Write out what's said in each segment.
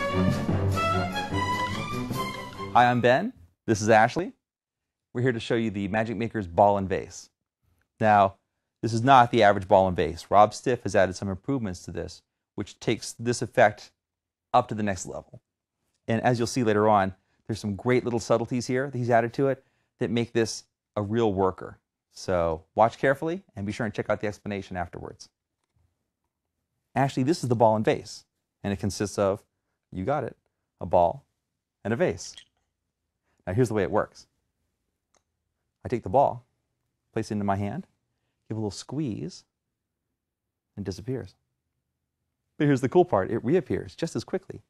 Hi, I'm Ben. This is Ashley. We're here to show you the Magic Makers ball and vase. Now, this is not the average ball and vase. Rob Stiff has added some improvements to this, which takes this effect up to the next level. And as you'll see later on, there's some great little subtleties here that he's added to it that make this a real worker. So watch carefully and be sure and check out the explanation afterwards. Actually, this is the ball and vase, and it consists of, you got it, a ball and a vase. Now here's the way it works. I take the ball, place it into my hand, give a little squeeze, and it disappears. But here's the cool part, it reappears just as quickly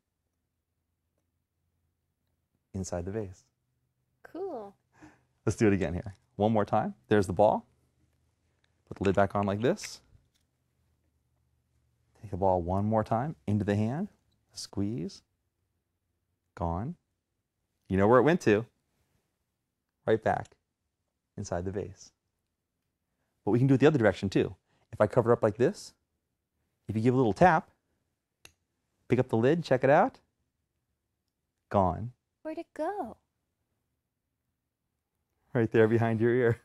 inside the vase. Cool. Let's do it again here. One more time. There's the ball. Put the lid back on like this. Take the ball one more time into the hand. Squeeze. Gone. You know where it went to. Right back inside the vase. But we can do it the other direction too. If I cover it up like this, if you give a little tap, pick up the lid, check it out. Gone. Where'd it go? Right there behind your ear.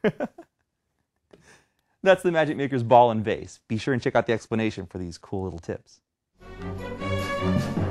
That's the Magic Makers ball and vase. Be sure and check out the explanation for these cool little tips.